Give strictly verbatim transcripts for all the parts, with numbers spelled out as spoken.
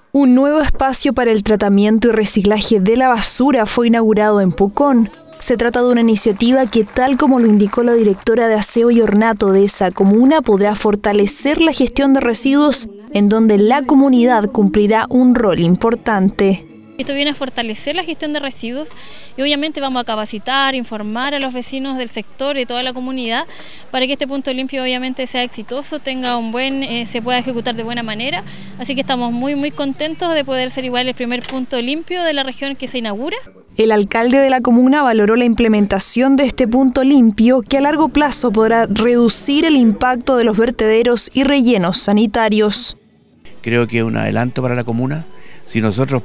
Un nuevo espacio para el tratamiento y reciclaje de la basura fue inaugurado en Pucón. Se trata de una iniciativa que, tal como lo indicó la directora de Aseo y Ornato de esa comuna, podrá fortalecer la gestión de residuos, en donde la comunidad cumplirá un rol importante. Esto viene a fortalecer la gestión de residuos y obviamente vamos a capacitar, informar a los vecinos del sector y toda la comunidad para que este punto limpio obviamente sea exitoso, tenga un buen, eh, se pueda ejecutar de buena manera. Así que estamos muy muy contentos de poder ser igual el primer punto limpio de la región que se inaugura. El alcalde de la comuna valoró la implementación de este punto limpio, que a largo plazo podrá reducir el impacto de los vertederos y rellenos sanitarios. Creo que es un adelanto para la comuna. Si nosotros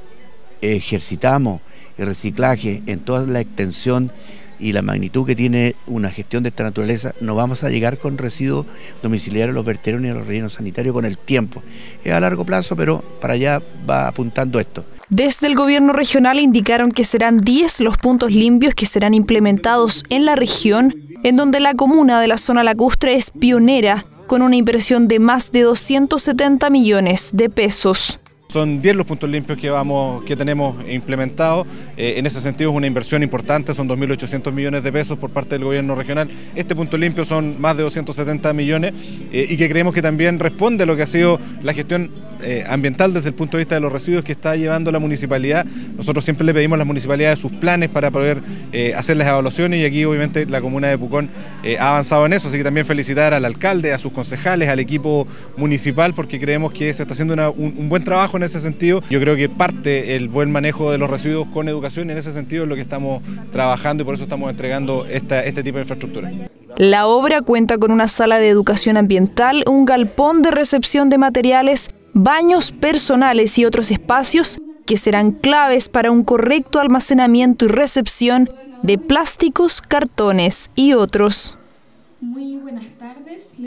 ejercitamos el reciclaje en toda la extensión y la magnitud que tiene una gestión de esta naturaleza, no vamos a llegar con residuos domiciliarios a los vertederos ni a los rellenos sanitarios con el tiempo. Es a largo plazo, pero para allá va apuntando esto. Desde el gobierno regional indicaron que serán diez los puntos limpios que serán implementados en la región, en donde la comuna de la zona lacustre es pionera, con una inversión de más de doscientos setenta millones de pesos. Son diez los puntos limpios que, vamos, que tenemos implementados. Eh, en ese sentido es una inversión importante, son dos mil ochocientos millones de pesos por parte del gobierno regional. Este punto limpio son más de doscientos setenta millones eh, y que creemos que también responde a lo que ha sido la gestión eh, ambiental desde el punto de vista de los residuos que está llevando la municipalidad. Nosotros siempre le pedimos a las municipalidades sus planes para poder eh, hacer las evaluaciones y aquí obviamente la comuna de Pucón eh, ha avanzado en eso, así que también felicitar al alcalde, a sus concejales, al equipo municipal, porque creemos que se está haciendo una, un, un buen trabajo en ese sentido. Yo creo que parte el buen manejo de los residuos con educación, y en ese sentido es lo que estamos trabajando y por eso estamos entregando esta, este tipo de infraestructura. La obra cuenta con una sala de educación ambiental, un galpón de recepción de materiales, baños personales y otros espacios que serán claves para un correcto almacenamiento y recepción de plásticos, cartones y otros. Muy buenas tardes.